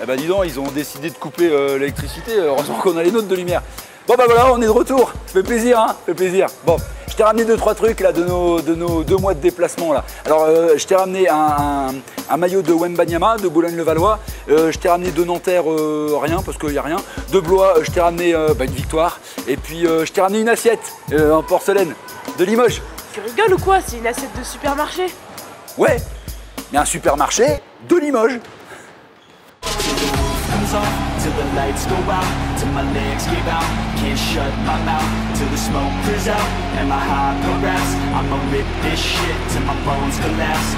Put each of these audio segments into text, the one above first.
Eh ben dis donc, ils ont décidé de couper l'électricité, heureusement qu'on a les nôtres de lumière. Bon bah voilà, on est de retour, ça fait plaisir hein, ça fait plaisir. Bon, je t'ai ramené 2-3 trucs là de nos 2 mois de déplacement là. Alors je t'ai ramené un maillot de Wembanyama, de Boulogne-le-Valois. Je t'ai ramené de Nanterre, rien parce qu'il n'y a rien. De Blois, je t'ai ramené une victoire. Et puis je t'ai ramené une assiette en porcelaine de Limoges. Tu rigoles ou quoi? C'est une assiette de supermarché. Ouais, mais un supermarché de Limoges. Till the lights go out, till my legs give out, can't shut my mouth, till the smoke clears out, and my heart progress, I'ma rip this shit till my bones collapse.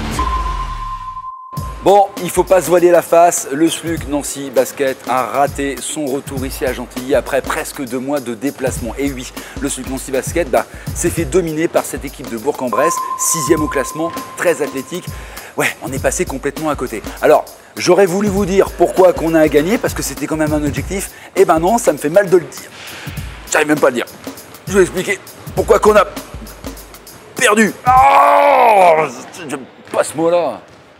Bon, il faut pas se voiler la face, le SLUC Nancy Basket a raté son retour ici à Gentilly après presque 2 mois de déplacement. Et oui, le SLUC Nancy Basket s'est fait dominer par cette équipe de Bourg-en-Bresse, 6e au classement, très athlétique. Ouais, on est passé complètement à côté. Alors, j'aurais voulu vous dire pourquoi qu'on a gagné, parce que c'était quand même un objectif. Eh ben non, ça me fait mal de le dire. J'arrive même pas à le dire. Je vais expliquer pourquoi qu'on a perdu. Oh, j'aime pas ce mot-là.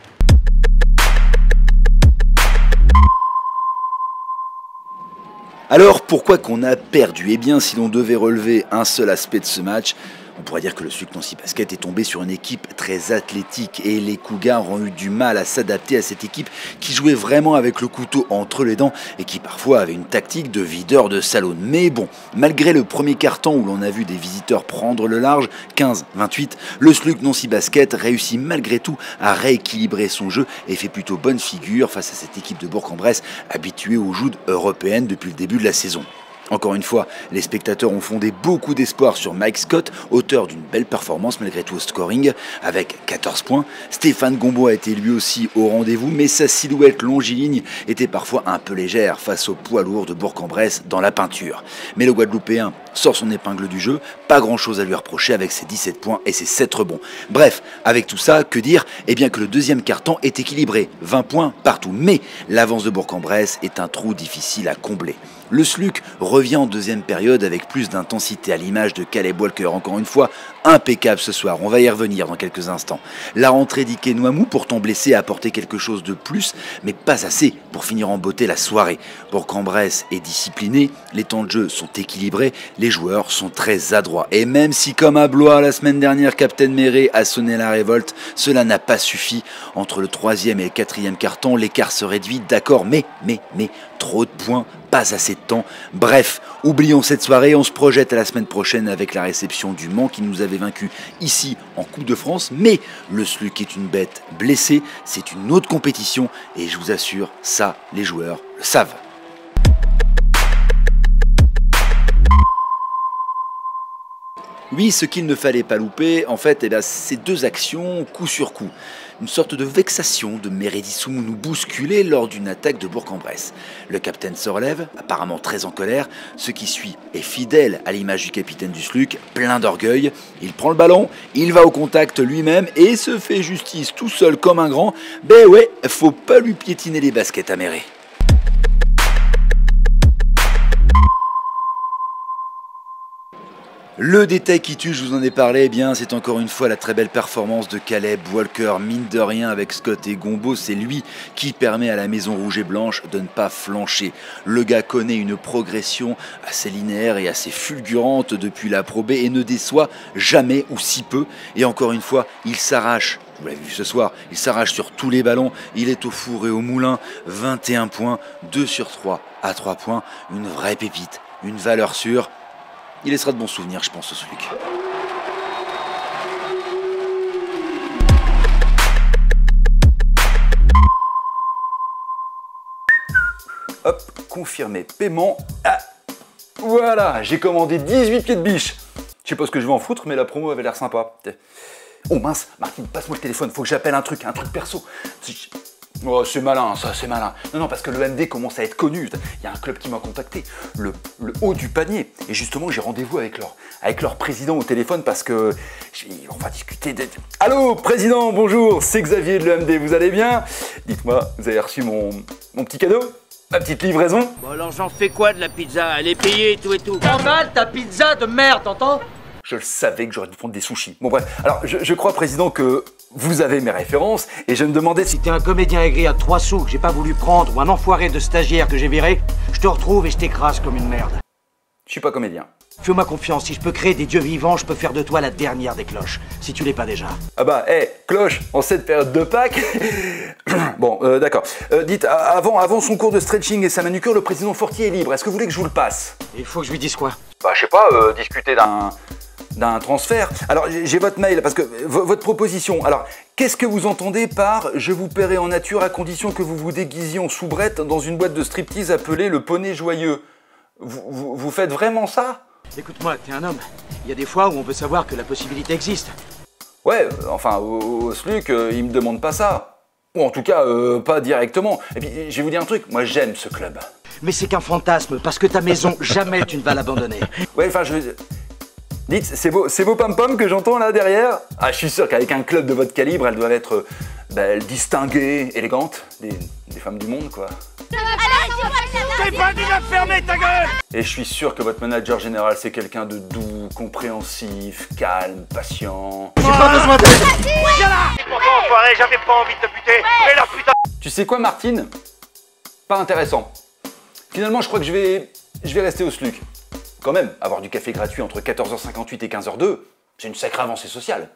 Alors, pourquoi qu'on a perdu? Eh bien, si l'on devait relever un seul aspect de ce match, on pourrait dire que le SLUC Nancy Basket est tombé sur une équipe très athlétique et les Cougars ont eu du mal à s'adapter à cette équipe qui jouait vraiment avec le couteau entre les dents et qui parfois avait une tactique de videur de salon. Mais bon, malgré le premier quart-temps où l'on a vu des visiteurs prendre le large, 15-28, le SLUC Nancy Basket réussit malgré tout à rééquilibrer son jeu et fait plutôt bonne figure face à cette équipe de Bourg-en-Bresse habituée aux joutes européennes depuis le début de la saison. Encore une fois, les spectateurs ont fondé beaucoup d'espoir sur Mike Scott, auteur d'une belle performance malgré tout au scoring, avec 14 points. Stéphane Gombeau a été lui aussi au rendez-vous, mais sa silhouette longiligne était parfois un peu légère face au poids lourd de Bourg-en-Bresse dans la peinture. Mais le Guadeloupéen sort son épingle du jeu, pas grand chose à lui reprocher avec ses 17 points et ses 7 rebonds. Bref, avec tout ça, que dire? Eh bien que le deuxième quart-temps est équilibré, 20 points partout, mais l'avance de Bourg-en-Bresse est un trou difficile à combler. Le SLUC revient en deuxième période avec plus d'intensité à l'image de Caleb Walker, encore une fois impeccable ce soir, on va y revenir dans quelques instants. La rentrée d'Ike Nouamou, pourtant blessé, a apporté quelque chose de plus, mais pas assez pour finir en beauté la soirée. Bourg-en-Bresse est discipliné, les temps de jeu sont équilibrés, les joueurs sont très adroits. Et même si comme à Blois la semaine dernière, Captain Méré a sonné la révolte, cela n'a pas suffi. Entre le 3e et le 4e quart-temps, l'écart se réduit, d'accord, mais trop de points, pas assez de temps. Bref, oublions cette soirée, on se projette à la semaine prochaine avec la réception du Mans qui nous avait vaincu ici en Coupe de France. Mais le SLUC est une bête blessée, c'est une autre compétition et je vous assure, ça, les joueurs le savent. Oui, ce qu'il ne fallait pas louper, en fait, c'est 2 actions coup sur coup. Une sorte de vexation de Meredith nous bousculer lors d'une attaque de Bourg-en-Bresse. Le capitaine se relève, apparemment très en colère. Ce qui suit est fidèle à l'image du capitaine du SLUC, plein d'orgueil. Il prend le ballon, il va au contact lui-même et se fait justice tout seul comme un grand. Ben ouais, faut pas lui piétiner les baskets à Méré. Le détail qui tue, je vous en ai parlé, eh bien c'est encore une fois la très belle performance de Caleb Walker, mine de rien avec Scott et Gombeau, c'est lui qui permet à la Maison Rouge et Blanche de ne pas flancher. Le gars connaît une progression assez linéaire et assez fulgurante depuis la Pro B et ne déçoit jamais ou si peu. Et encore une fois, il s'arrache. Vous l'avez vu ce soir, il s'arrache sur tous les ballons, il est au four et au moulin, 21 points, 2 sur 3 à 3 points, une vraie pépite, une valeur sûre. Il laissera de bons souvenirs, je pense, au SLUC. Hop, confirmé paiement. Ah, voilà, j'ai commandé 18 pieds de biche. Je sais pas ce que je vais en foutre, mais la promo avait l'air sympa. Oh mince, Martine, passe-moi le téléphone, faut que j'appelle un truc perso. Oh, c'est malin, ça, c'est malin. Non, parce que le MD commence à être connu. Il y a un club qui m'a contacté, le haut du panier. Et justement, j'ai rendez-vous avec leur président au téléphone parce que on va discuter de... Allô, président, bonjour, c'est Xavier de l'EMD, vous allez bien? Dites-moi, vous avez reçu mon petit cadeau? Ma petite livraison? Bon alors j'en fais quoi de la pizza? Elle est payée et tout et tout. T'en mal ta pizza de merde, t'entends? Je le savais que j'aurais dû prendre des sushis. Bon bref, alors je crois, président, que vous avez mes références et je me demandais si... Si t'es un comédien aigri à 3 sous que j'ai pas voulu prendre ou un enfoiré de stagiaire que j'ai viré, je te retrouve et je t'écrase comme une merde. Je suis pas comédien. Fais-moi confiance, si je peux créer des dieux vivants, je peux faire de toi la dernière des cloches, si tu l'es pas déjà. Ah bah, cloche, en cette période de Pâques... Bon, d'accord. Dites, avant son cours de stretching et sa manucure, le président Fortier est libre. Est-ce que vous voulez que je vous le passe? Il faut que je lui dise quoi? Bah, je sais pas, discuter d'un transfert. Alors, j'ai votre mail, parce que votre proposition. Alors, qu'est-ce que vous entendez par « je vous paierai en nature à condition que vous vous déguisiez en soubrette dans une boîte de striptease appelée le Poney Joyeux ». Vous faites vraiment ça? Écoute-moi, t'es un homme. Il y a des fois où on peut savoir que la possibilité existe. Ouais, enfin, au SLUC, ils me demandent pas ça. Ou en tout cas, pas directement. Et puis, je vais vous dire un truc, moi j'aime ce club. Mais c'est qu'un fantasme, parce que ta maison, jamais tu ne vas l'abandonner. Ouais, enfin, dites, c'est vos pom-pom que j'entends là derrière? Ah, je suis sûr qu'avec un club de votre calibre, elles doivent être distinguées, élégantes, des femmes du monde, quoi. T'es pas dit de fermer ta gueule! Et je suis sûr que votre manager général, c'est quelqu'un de doux, compréhensif, calme, patient. J'ai pas besoin d'aide. Viens là! Et pourtant, enfoiré, j'avais pas envie de te buter, mais là, putain! Tu sais quoi, Martine? Pas intéressant. Finalement, je crois que je vais rester au SLUC. Quand même, avoir du café gratuit entre 14h58 et 15h02, c'est une sacrée avancée sociale.